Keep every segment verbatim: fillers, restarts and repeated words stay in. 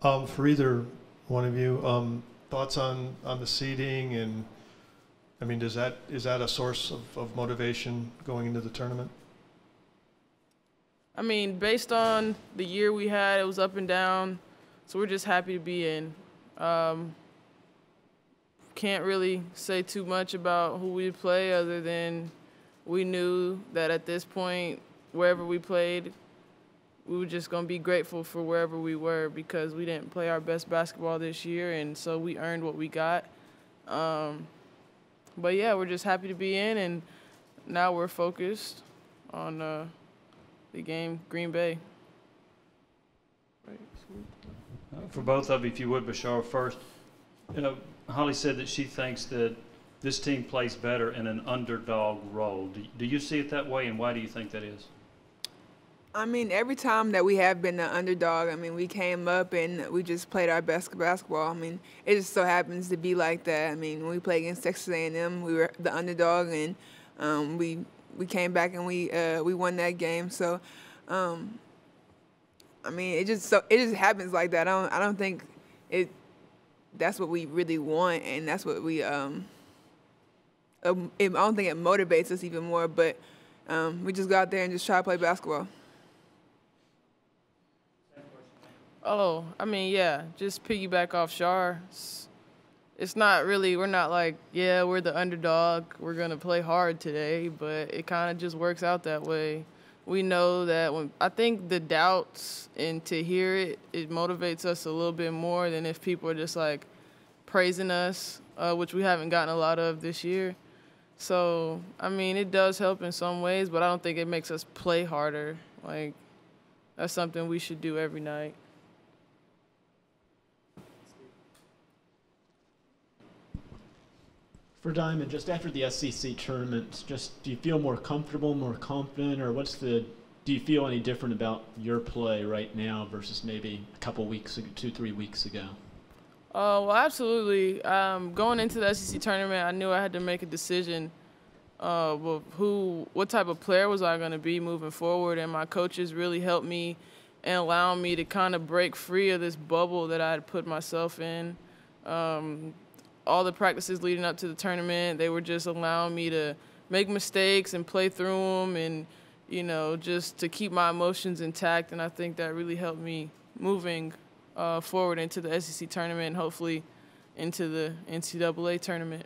Um, for either one of you, um, thoughts on, on the seeding, and I mean, does that, is that a source of, of motivation going into the tournament? I mean, based on the year we had, it was up and down, so we're just happy to be in. Um, can't really say too much about who we play other than we knew that at this point, wherever we played, we were just going to be grateful for wherever we were because we didn't play our best basketball this year, and so we earned what we got. Um, but, yeah, we're just happy to be in, and now we're focused on uh, the game, Green Bay. Uh, for both of you, if you would, Bashar, first, you know, Holly said that she thinks that this team plays better in an underdog role. Do, do you see it that way, and why do you think that is? I mean, every time that we have been the underdog, I mean, we came up and we just played our best basketball. I mean, it just so happens to be like that. I mean, when we played against Texas A and M, we were the underdog, and um, we we came back and we uh, we won that game. So, um, I mean, it just so it just happens like that. I don't I don't think it. That's what we really want, and that's what we. Um, um, it, I don't think it motivates us even more, but um, we just go out there and just try to play basketball. Oh, I mean, yeah, just piggyback off Shar. It's, it's not really, we're not like, yeah, we're the underdog, we're going to play hard today, but it kind of just works out that way. We know that when, I think the doubts and to hear it, it motivates us a little bit more than if people are just like praising us, uh, which we haven't gotten a lot of this year. So, I mean, it does help in some ways, but I don't think it makes us play harder. Like, that's something we should do every night. For Diamond, just after the S E C tournament, just do you feel more comfortable, more confident, or what's the, do you feel any different about your play right now versus maybe a couple weeks ago, two, three weeks ago? Uh, well, absolutely. Um, going into the S E C tournament, I knew I had to make a decision uh, of who, what type of player was I going to be moving forward, and my coaches really helped me and allowed me to kind of break free of this bubble that I had put myself in. Um, all the practices leading up to the tournament, they were just allowing me to make mistakes and play through them and, you know, just to keep my emotions intact. And I think that really helped me moving uh, forward into the S E C tournament and hopefully into the N C double A tournament.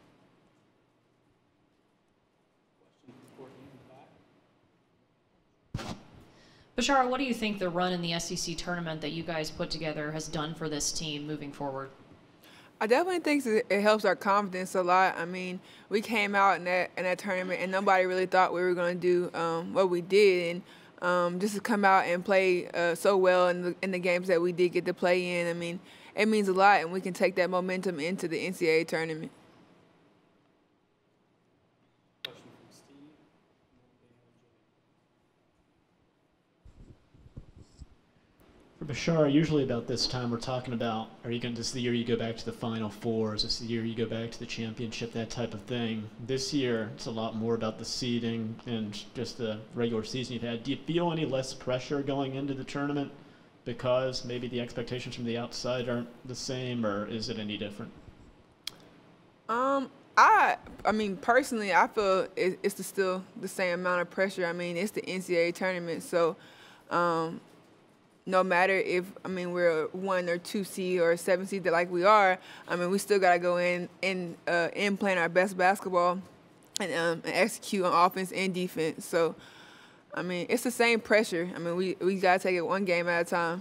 Bashar, what do you think the run in the S E C tournament that you guys put together has done for this team moving forward? I definitely think it helps our confidence a lot. I mean, we came out in that in that tournament, and nobody really thought we were going to do um, what we did. And um, just to come out and play uh, so well in the, in the games that we did get to play in, I mean, it means a lot, and we can take that momentum into the N C double A tournament. For Bashar, usually about this time we're talking about, are you going to, this is the year you go back to the Final Four, is this the year you go back to the championship, that type of thing. This year, it's a lot more about the seeding and just the regular season you've had. Do you feel any less pressure going into the tournament because maybe the expectations from the outside aren't the same, or is it any different? Um, I, I mean, personally, I feel it, it's the, still the same amount of pressure. I mean, it's the N C double A tournament, so um, no matter if, I mean, we're a one or two seed or a seven seed like we are, I mean, we still got to go in and uh, in playing our best basketball and, um, and execute on offense and defense. So, I mean, it's the same pressure. I mean, we, we got to take it one game at a time.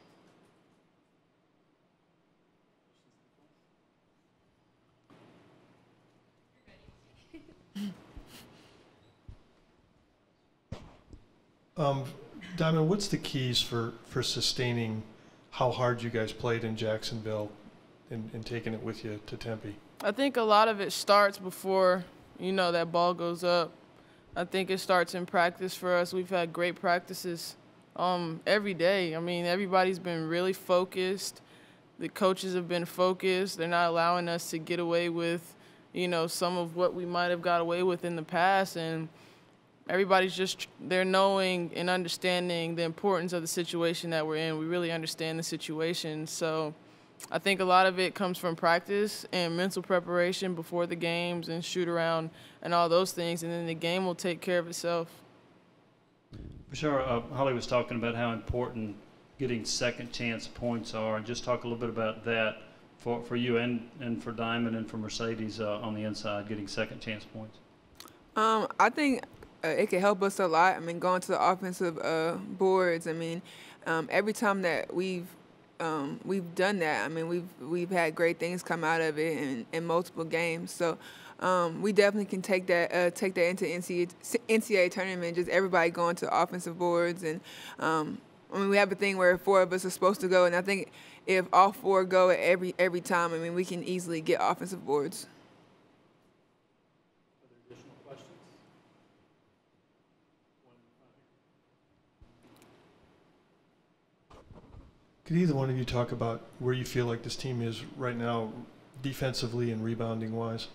Um, Diamond, what's the keys for, for sustaining how hard you guys played in Jacksonville and, and taking it with you to Tempe? I think a lot of it starts before, you know, that ball goes up. I think it starts in practice for us. We've had great practices um, every day. I mean, everybody's been really focused. The coaches have been focused. They're not allowing us to get away with, you know, some of what we might have got away with in the past. And everybody's just they're knowing and understanding the importance of the situation that we're in. We really understand the situation. So I think a lot of it comes from practice and mental preparation before the games and shoot around and all those things, and then the game will take care of itself. Bashar, uh, Holly was talking about how important getting second chance points are, and just talk a little bit about that for, for you and, and for Diamond and for Mercedes uh, on the inside, getting second chance points. Um, I think uh, it can help us a lot. I mean, going to the offensive uh, boards. I mean, um, every time that we've um, we've done that, I mean, we've we've had great things come out of it in, in multiple games. So um, we definitely can take that uh, take that into N C double A tournament. Just everybody going to the offensive boards, and um, I mean, we have a thing where four of us are supposed to go, and I think if all four go every every time, I mean, we can easily get offensive boards. Could either one of you talk about where you feel like this team is right now, defensively and rebounding wise?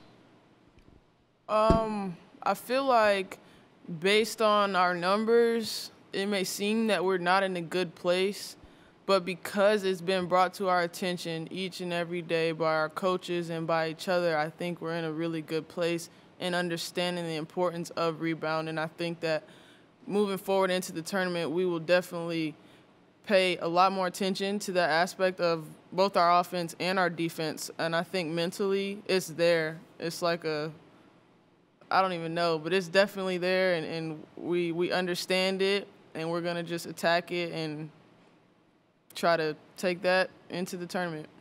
Um, I feel like based on our numbers, it may seem that we're not in a good place, but because it's been brought to our attention each and every day by our coaches and by each other, I think we're in a really good place in understanding the importance of rebound. And I think that moving forward into the tournament, we will definitely pay a lot more attention to that aspect of both our offense and our defense. And I think mentally it's there. It's like a, I don't even know, but it's definitely there, and, and we, we understand it, and we're going to just attack it and try to take that into the tournament.